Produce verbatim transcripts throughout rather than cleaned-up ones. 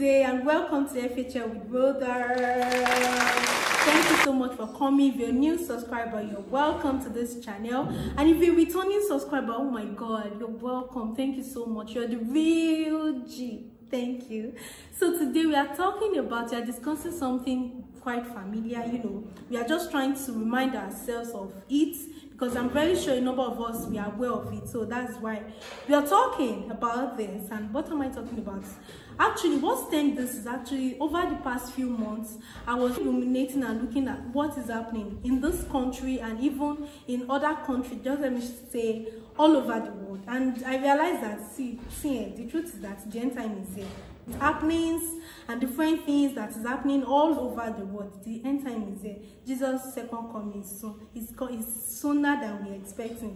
day and welcome to F H L with Rhoda. Thank you so much for coming. If you're a new subscriber, you're welcome to this channel. And if you're a returning subscriber, oh my god, you're welcome. Thank you so much. You're the real G. Thank you. So today we are talking about, we are discussing something quite familiar. You know, we are just trying to remind ourselves of it, because I'm very sure a number of us, we are aware of it. So that's why we are talking about this. And what am I talking about? Actually, what stemmed this is actually over the past few months, I was ruminating and looking at what is happening in this country and even in other countries, just let me say all over the world. And I realized that, see, see the truth is that the end time is here. Happenings and different things that is happening all over the world. The end time is here. Jesus' second coming is soon. It's, it's sooner than we're expecting.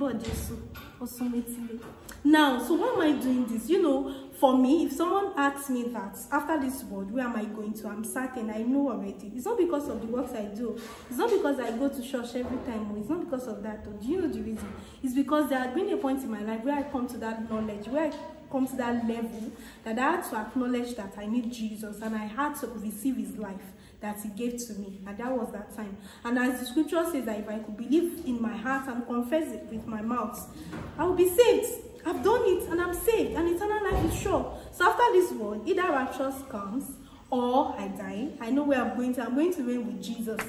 Now, so why am I doing this? You know, for me, if someone asks me that after this world, where am I going to? I'm certain, I know already. It's not because of the works I do. It's not because I go to church every time. It's not because of that. Do you know the reason? It's because there had been a point in my life where I come to that knowledge, where I come to that level that I had to acknowledge that I need Jesus and I had to receive his life that he gave to me, and that was that time. And as the scripture says that if I could believe in my heart and confess it with my mouth, I will be saved. I've done it and I'm saved, and eternal life is sure. So after this world, either rapture comes or I die. I know where I'm going to. I'm going to reign with Jesus.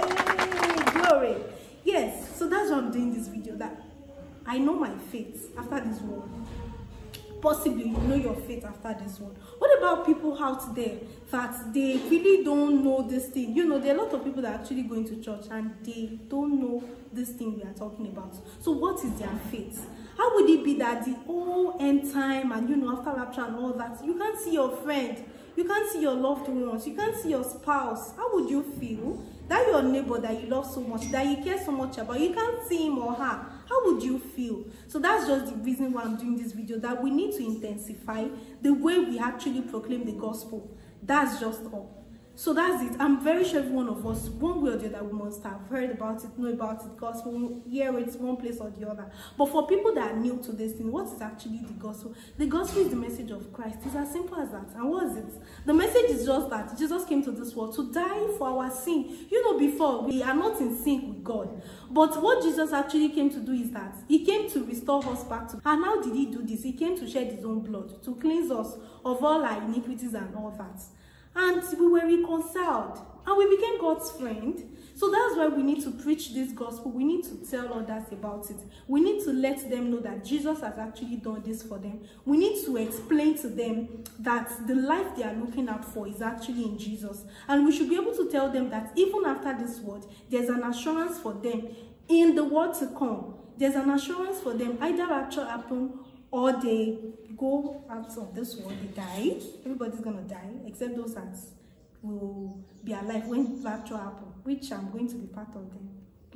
Yay! Glory! Yes, so that's why I'm doing this video, that I know my fate after this world. Possibly you know your fate after this one. What about people out there that they really don't know this thing? You know, there are a lot of people that are actually going to church and they don't know this thing we are talking about. So what is their fate? How would it be that the whole end time and, you know, after rapture and all that, you can't see your friend, you can't see your loved ones, you can't see your spouse? How would you feel? That your neighbor that you love so much, that you care so much about, you can't see him or her. How would you feel? So that's just the reason why I'm doing this video, that we need to intensify the way we actually proclaim the gospel. That's just all. So that's it. I'm very sure every one of us, one way or the other, we must have heard about it, know about it, gospel, hear it one place or the other. But for people that are new to this thing, what is actually the gospel? The gospel is the message of Christ. It's as simple as that. And what is it? The message is just that Jesus came to this world to die for our sin. You know, before, we are not in sync with God. But what Jesus actually came to do is that he came to restore us back to. And how did he do this? He came to shed his own blood, to cleanse us of all our iniquities and all that. And we were reconciled and we became God's friend. So that's why we need to preach this gospel. We need to tell others about it. We need to let them know that Jesus has actually done this for them. We need to explain to them that the life they are looking out for is actually in Jesus. And we should be able to tell them that even after this world, there's an assurance for them in the world to come. There's an assurance for them. Either rapture happen or they go out of this world, they die. Everybody's gonna die, except those that will be alive when rapture happens, which I'm going to be part of them.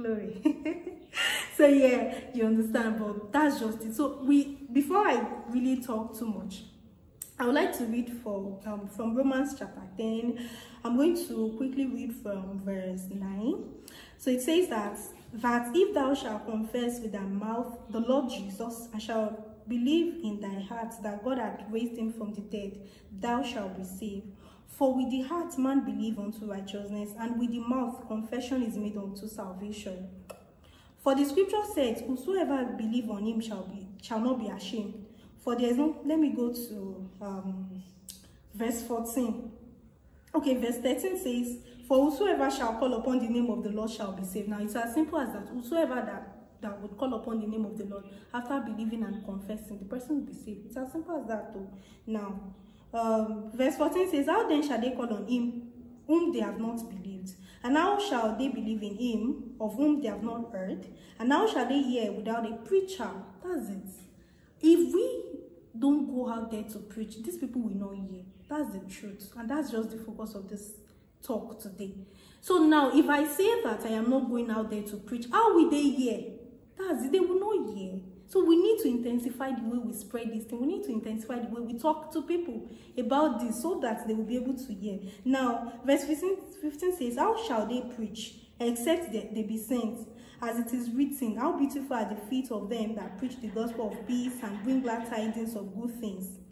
Glory. So yeah, you understand, but that's just it. So we, before I really talk too much, I would like to read for um, from Romans chapter ten. I'm going to quickly read from verse nine. So it says that, that if thou shalt confess with thy mouth the Lord Jesus, and shalt believe in thy heart that God hath raised him from the dead, thou shalt be saved. For with the heart man believe unto righteousness, and with the mouth confession is made unto salvation. For the scripture says, whosoever believe on him shall be shall not be ashamed. For there is no, let me go to um, verse fourteen. Okay, verse thirteen says, for whosoever shall call upon the name of the Lord shall be saved. Now it's as simple as that. Whosoever that that would call upon the name of the Lord after believing and confessing, the person will be saved. It's as simple as that too. Now, um, verse fourteen says, how then shall they call on him whom they have not believed? And how shall they believe in him of whom they have not heard? And how shall they hear without a preacher? That's it. If we don't go out there to preach, these people will not hear. That's the truth. And that's just the focus of this talk today. So now, if I say that I am not going out there to preach, how will they hear? That's it. They will not hear. So we need to intensify the way we spread this thing. We need to intensify the way we talk to people about this so that they will be able to hear. Now, verse fifteen says, how shall they preach except that they be sent? As it is written, how beautiful are the feet of them that preach the gospel of peace and bring glad tidings of good things.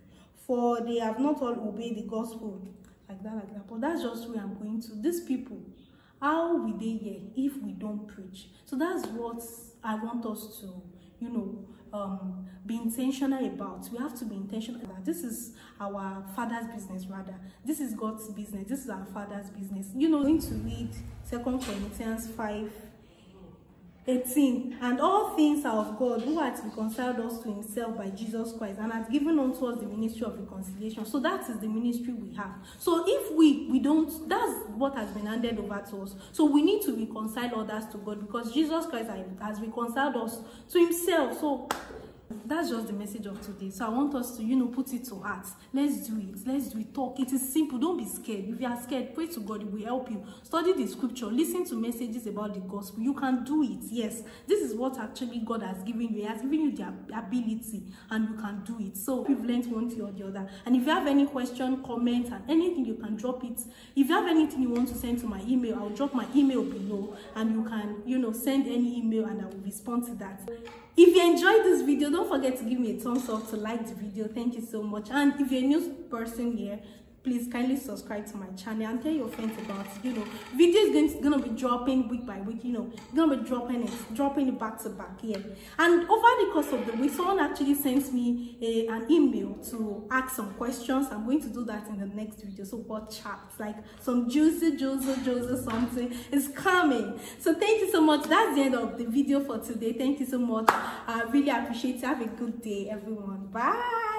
for they have not all obeyed the gospel. Like that, like that. But that's just where I'm going to. These people, how will they hear if we don't preach? So that's what I want us to, you know, um, be intentional about. We have to be intentional about. This is our Father's business, rather. This is God's business. This is our Father's business. You know, I'm going to read Second Corinthians five eighteen. And all things are of God, who hath reconciled us to himself by Jesus Christ, and hath given unto us the ministry of reconciliation. So that is the ministry we have. So if we we don't, that's what has been handed over to us. So we need to reconcile others to God, because Jesus Christ has reconciled us to himself. So that's just the message of today. So I want us to, you know, put it to heart. Let's do it. Let's do it. Talk. It is simple. Don't be scared. If you are scared, pray to God. It will help you. Study the scripture. Listen to messages about the gospel. You can do it. Yes. This is what actually God has given you. He has given you the ability, and you can do it. So we've learned one thing or the other. And if you have any question, comment, and anything, you can drop it. If you have anything you want to send to my email, I'll drop my email below, and you can, you know, send any email, and I will respond to that. If you enjoyed this video, don't forget to give me a thumbs up, to like the video. Thank you so much. And if you're a new person here, please kindly subscribe to my channel and tell your friends about it. You know, videos going to, gonna be dropping week by week. You know, gonna be dropping it, dropping it back to back here. And over the course of the week, someone actually sent me a, an email to ask some questions. I'm going to do that in the next video. So watch out, like some juicy, juicy, juicy something is coming. So thank you so much. That's the end of the video for today. Thank you so much. I really appreciate it. Have a good day, everyone. Bye.